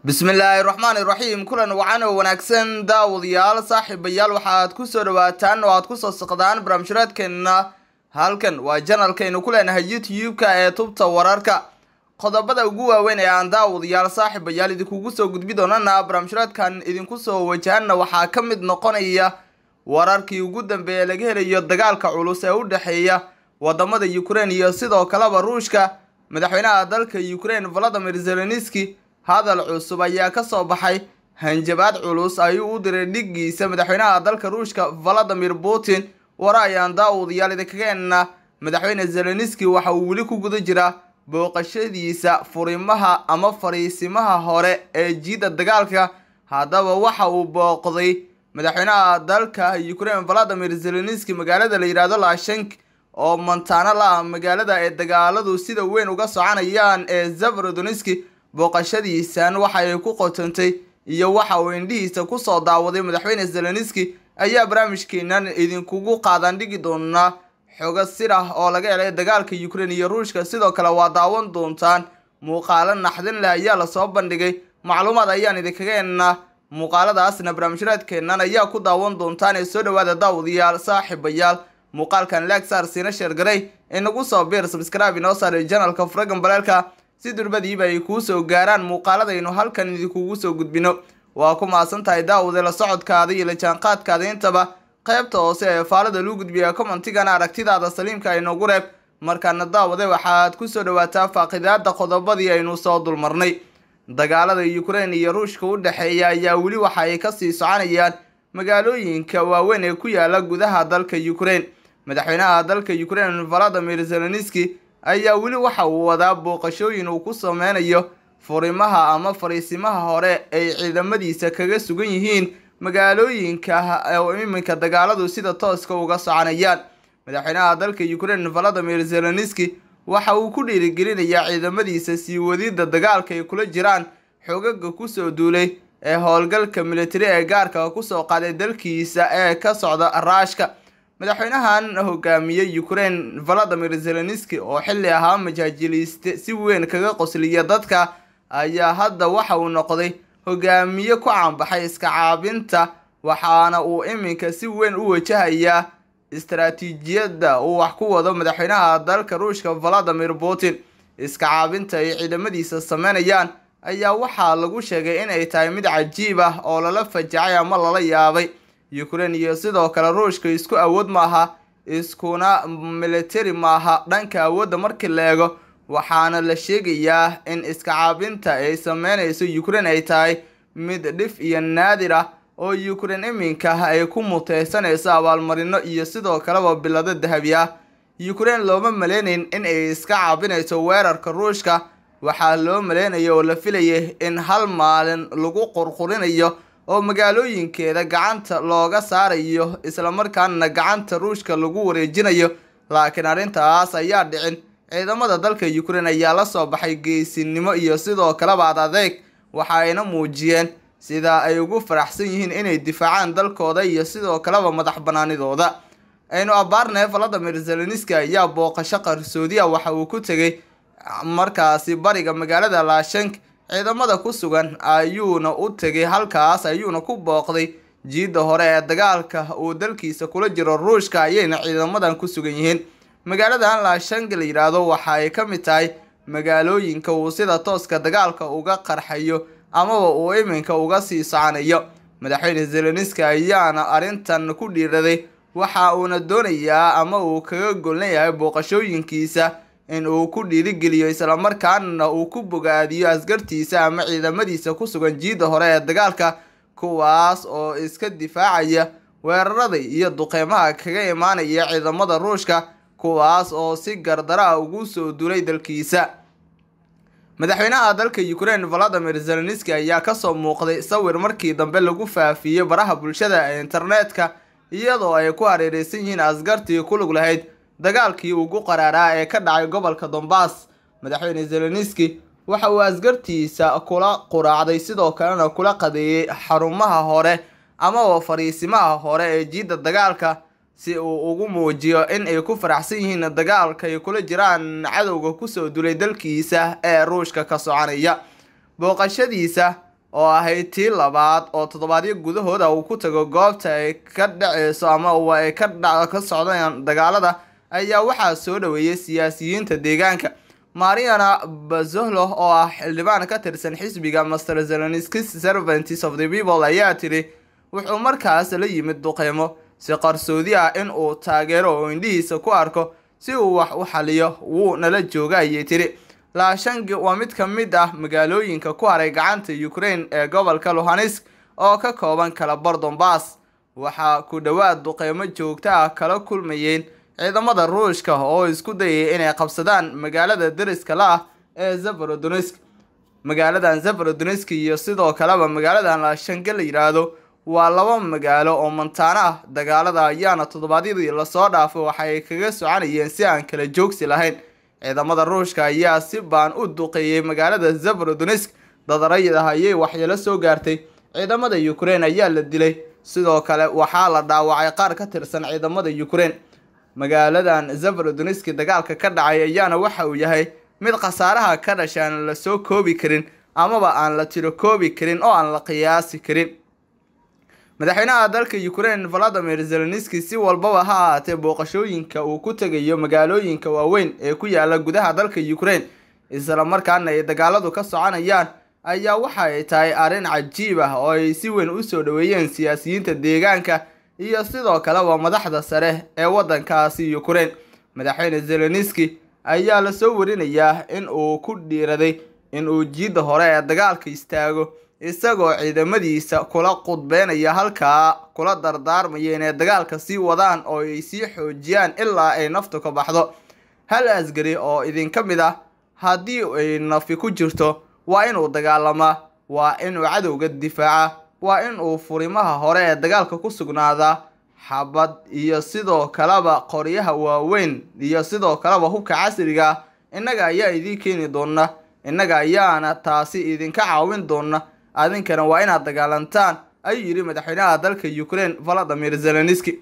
Bismillahirrahmanirrahim. Kulan wacan oo wanaagsan daawadayaal saaxiibayaal waxaad ku soo dhawaataan oo aad ku soo saqdaan barnaamijyadeena halkan waa channelkeenu ku leenahay YouTube-ka ee tubta wararka qodobada ugu waaweyn ee aan daawadayaal saaxiibayaal idinku soo gudbi doonana barnaamijyadan idinku soo wajahana waxaa ka mid noqonaya wararkii ugu dambeeyay laga helayo dagaalka culus ee u dhaxeeya wadamada Ukraine iyo sidoo kale Ruushka. Madaxweynaha dalka Ukraine Volodymyr Zelensky hadal cusub ayaa ka soo baxay hanjabaad culus ayuu u diray dhigiisa madaxweynaha dalka Ruushka Vladimir Putin. Warayaan daawadayaal idinkageena madaxweyne Zelensky waxa uu wali ku guda jiraa booqashadiisa furimaha ama fariisimaha hore ee jiida dagaalka. Haddaba waxa uu booqday madaxweynaha dalka Ukraine Volodymyr Zelensky magaalada la yiraahdo Lashchansk oo Montana la magaalada ee dagaaladu sida weyn uga soconayaan ee Zaporizhzhia. Booqashadiisan waxa ay ku qotantay iyo waxa uu indhihiisa ku soo daawaday madaxweyne Zelensky ayaa barnaamijkeenan idinkugu qaadan dhigi doona xogo sir ah oo laga helay dagaalka Ukraine iyo Ruushka. Sidoo kale waa daawan doontaan muuqaalo naxdin leh ayaa la soo bandhigay macluumaad ayaan idinkageena muuqaaladaasna barnaamijyadeena ayaa ku daawan doontaan ee soo dhawaada daawadayaal saaxiibayaal muuqaalkan like saar siina share garay inagu soo beer subscribe inoo saar channelka Faragan Balaalka si durbadiiba ay ku soo gaaraan muuqaaladaynu halkan idinku soo gudbino. waa ku maasantahay daawada la socodkaada iyo la jaanqaadkaada intaba qaybta hoose ee faalada lagu gudbiyo commentigana aragtidaada saliimka ay noogu reeb markaana daawada waxaad ku soo dhawaataa faaqidaada qodobadii aynu soo dulmarnay. dagaalada Ukraine iyo Ruushka u dhaxeeya ayaa wali waxa ay ka sii soconayaan magaalooyinka waaweyn ee ku yaala gudaha dalka Ukraine. madaxweynaha dalka Ukraine Volodymyr Zelensky ayaa wali waxa uu wadaa booqashooyin uu ku sameynayo furimaha ama fariisimaha hore ay ciidamadiisa kaga sugan yihiin magaalooyinka oo iminka dagaaladu sida tooska uga soconayaan. madaxweynaha dalka Ukraine Volodymyr Zelensky waxa uu ku dhiirigelinayaa ciidamadiisa sii wadida dagaalka ay kula jiraan xogaga ku soo duulay ee howlgalka military ee gaarka ku soo qaaday dalkiisa ee ka socda Ruushka. madaxweynahan hogaamiyay Ukraine Volodymyr Zelensky oo xilli ahaa majaajiliste si weyn kaga qosliya dadka ayaa hadda waxa uu noqday hogaamiye ku caanbaxay iska caabinta waxaana uu iminka si weyn u wajahayaa istaraatiijiyadda uu wax ku wado madaxweynaha dalka Ruushka Vladimir Putin. iska caabinta ay ciidamadiisa sameynayaan ayaa waxa lagu sheegay in ay tahay mid cajiib ah oo lala fajacay ama lala yaabay. Ukraine iyo sidoo kale Ruushka isku awood maaha iskuna military maaha dhanka awoodda markii la eego waxaana la sheegayaa in iska caabinta ay sameynayso Ukraine ay tahay mid dhif iyo naadir ah oo Ukraine iminka ay ku muteysanayso abaalmarino iyo sidoo kale bilado dahabi ah. Ukraine looma maleynayn in ay iska caabinayso weerarka Ruushka waxaa loo maleynayo oo la filayay in hal maalin lagu qurqurinayo oo magaalooyinkeeda gacanta looga saarayo isla markaana gacanta Ruushka lagu wareejinayo laakiin arintaas ayaa dhicin. ciidamada dalka Ukraine ayaa la soo baxay geesinimo iyo sidoo kale adeeg waxa ayna muujiyeen sida ay ugu faraxsan yihiin inay difaacaan dalkooda iyo sidoo kale madax banaanidooda. aynu abaarnay Volodymyr Zelensky ayaa booqasho qarsoodi ah waxa uu ku tagay markaasi bariga magaalada Lashchansk ciidamada ku sugan ayuuna u tagay halkaas ayuuna ku booqday jiida hore ee dagaalka uu dalkiisa kula jiro Ruushka ayayna ciidamadan ku sugan yihiin. magaalada Lashchansk la yiraahdo waxa ay ka mid tahay magaalooyinka uu sida tooska dagaalka uga qarxayo ama uu iminka uga sii soconayo. madaxweyne Zelensky ayaana arintan ku dhiiraday waxa uuna doonayaa ama uu kaga golnayahay booqashooyinkiisa in uu ku dhiirigeliyo isla markaana uu ku bogaadiyo askartiisa ama ciidamadiisa ku sugan jiida hore ee dagaalka kuwaas oo iska difaacaya weerarada iyo duqeymaha kaga imaanaya ciidamada Ruushka kuwaas oo si gardara ugu soo duulay dalkiisa. madaxweynaha dalka Ukraine Volodymyr Zelensky ayaa ka soo muuqday sawir markii dambe lagu faafiyay baraha bulshada ee internetka iyadoo ay ku hareeraysan yihiin askartii ku lug lahayd dagaalkii ugu qaraaraa ee ka dhacay gobolka Donbass. madaxweyne Zelensky waxa uu askartiisa kula quraacday sidoo kalena kula qadeeyay xarumaha hore ama fariisimaha hore ee jiida dagaalka si uu ugu muujiyo in ay ku faraxsan yihiin dagaalka ay kula jiraan cadowga ku soo duulay dalkiisa ee Ruushka ka soconaya. booqashadiisa oo ahayd tii labaad oo toddobaadyo gudahooda uu ku tago goobta ay ka dhaceyso ama ay ka socdaan dagaalada ayaa waxaa soo dhaweeyay siyaasiyiinta deegaanka. Mariana Barzolo oo ah xildhibaan ka tirsan xisbiga Master Zelensky's Servants of the People ayaa tiri wuxuu markaas la yimid duqeymo si qarsoodi ah in uu taageero oo indhihiisa ku arko si uu wax u xaliyo wuu nala jooga ayay tiri. Laashangi waa mid ka mid ah magaalooyinka ku haray gacanta Ukraine ee gobolka Luhansk oo ka kooban kala bar Donbass. Waxaa ku dhawaad duqeymo joogto ah kala kulmayeen ciidamada Ruushka oo isku dayay inay qabsadaan magaalada deriska la ah ee Zaporizhzhia. Magaaladan Zaporizhzhia iyo sidoo kaleba magaaladan Laashangi la yiraahdo waa laba magaalo oo mantaana ah. Dagaalada ayaana toddobaadyadii la soo dhaafay waxay kaga soconayeen si aan kala joogsi lahayn. ciidamada Ruushka ayaa si baan u duqeeyay magaalada Zaporizhzhia. dad rayid ah ayay waxyeelo soo gaartay. ciidamada Ukraine ayaa la dilay, sidoo kale waxaa la dhaawacay qaar ka tirsan ciidamada Ukraine. magaaladan Zaporizhzhia dagaalka ka dhacay ayaana waxa uu yahay mid khasaaraha ka dhashaan la soo koobi karin amaba aan la tiro koobi karin oo aan la qiyaasi karin. madaxweynaha dalka Ukraine Volodymyr Zelensky si walbaba ha ahaatee booqashooyinka uu ku tagayo magaalooyinka waaweyn ee ku yaala gudaha dalka Ukraine isla markaana ay dagaaladu ka soconayaan ayaa waxa ay tahay arrin cajiib ah oo ay si weyn u soo dhaweeyeen siyaasiyiinta deegaanka iyo sidoo kale madaxda sare ee wadankaasi Ukraine. madaxweyne Zelensky ayaa la soo warinayaa in uu ku dhiiraday in uu jiida hore ee dagaalka istaago isagoo ciidamadiisa kula qudbeynaya halkaa kula dardaarmaya inay dagaalka sii wadaan oo ay sii xoojiyaan ilaa ay naftu ka baxdo. hal asgari oo idinka mid ah haddii ay nafi ku jirto waa inuu dagaalamaa, waa inuu cadowga difaaca, waa inuu furimaha hore ee dagaalka ku sugnaadaa. xabad iyo sidoo kaleba qoryaha waaweyn iyo sidoo kaleba hubka casriga innaga ayaa idin keeni doona, innaga ayaana taasi idinka caawin doona, adinkana waa inaad dagaalantaan ayuu yiri madaxweynaha dalka Ukraine Volodymyr Zelensky.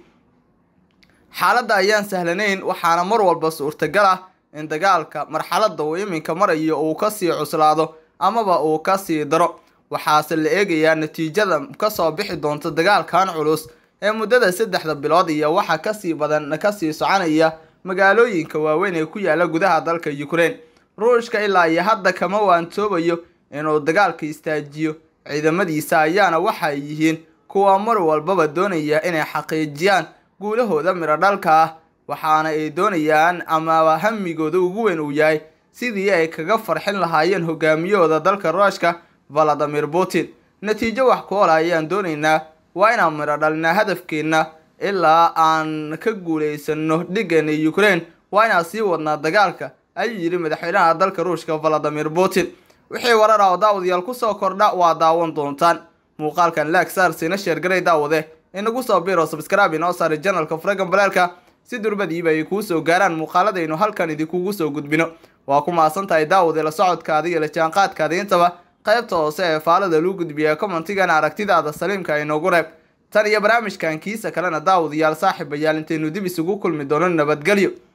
xaaladda ayaan sahlanayn waxaana mar walba suurtagal ah in dagaalka marxaladda uu iminka marayo uu ka sii cuslaado amaba uu ka sii daro. waxaase la eegayaa natiijada ka soo bixi doonta dagaalkan culus ee muddada 3 bilood iyo waxa ka sii badan ka sii soconaya magaalooyinka waaweyn ee ku yaala gudaha dalka Ukraine. Ruushka ilaa iyo hadda kama waantoobayo inuu dagaalka istaajiyo. ciidamadiisa ayaana waxay yihiin kuwa mar walbaba doonaya inay xaqiijiyaan guulahooda miro dhalka ah, waxaana ay doonayaan ama hamigooda ugu weyn uu yahay sidii ay kaga farxin lahaayeen hogaamiyahooda dalka Ruushka Vladimir Putin. natiijo wax ku ool ayaan doonaynaa, waa inaan miro dhalnaa hadafkeena ilaa aan ka guuleysano dhigeena Ukraine, waa inaan sii wadnaa dagaalka ayuu yiri madaxweynaha dalka Ruushka Vladimir Putin. wixii warar ah oo daawadayaal ku soo kordha waa daawan doontaan. muuqaalkan like saar sina share garay daawade inagu soo biiro subscribe inoo saar channelka Faragan Balaalka si durbadiiba ay ku soo gaaraan muuqaaladaynu halkan idinku soo gudbino. waa ku maasantahay daawade la socodkaada iyo la jaanqaadkaada intaba qaybta hoose ee faalada lagu gudbiya commentiga aragtidaada saliimka ay noogu reeb. tan iyo barnaamijkan kiisa kalena daawadayaal saaxiibayaal intaynu dib isugu kulmi doono nabadgelyo.